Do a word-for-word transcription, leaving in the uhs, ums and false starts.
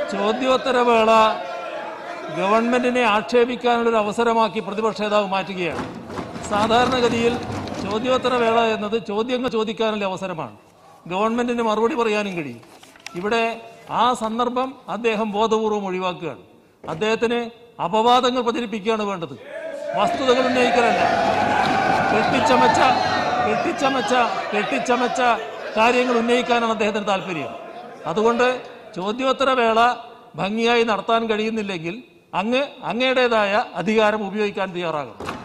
ചോദ്യോത്തരവേള ഗവൺമെന്റിനെ ആക്ഷേപിക്കാനുള്ളൊരു അവസരമാക്കി പ്രതിപക്ഷ നേതാവ് മാറ്റുകയാണ്. സാധാരണഗതിയിൽ ചോദ്യോത്തരവേള എന്നത് ചോദ്യങ്ങൾ ചോദിക്കാനുള്ള അവസരമാണ്, ഗവൺമെന്റിന് മറുപടി പറയാനും കഴിയും. ഇവിടെ ആ സന്ദർഭം അദ്ദേഹം ബോധപൂർവം ഒഴിവാക്കുകയാണ്. അദ്ദേഹത്തിന് അപവാദങ്ങൾ പ്രചരിപ്പിക്കുകയാണ് വേണ്ടത്, വസ്തുതകൾ ഉന്നയിക്കലല്ല. കെട്ടിച്ചമച്ച കെട്ടിച്ചമച്ച കെട്ടിച്ചമച്ച കാര്യങ്ങൾ ഉന്നയിക്കാനാണ് അദ്ദേഹത്തിന് താല്പര്യം. അതുകൊണ്ട് ചോദ്യോത്തരവേള ഭംഗിയായി നടത്താൻ കഴിയുന്നില്ലെങ്കിൽ അങ്ങ് അങ്ങയുടേതായ അധികാരം ഉപയോഗിക്കാൻ തയ്യാറാകണം.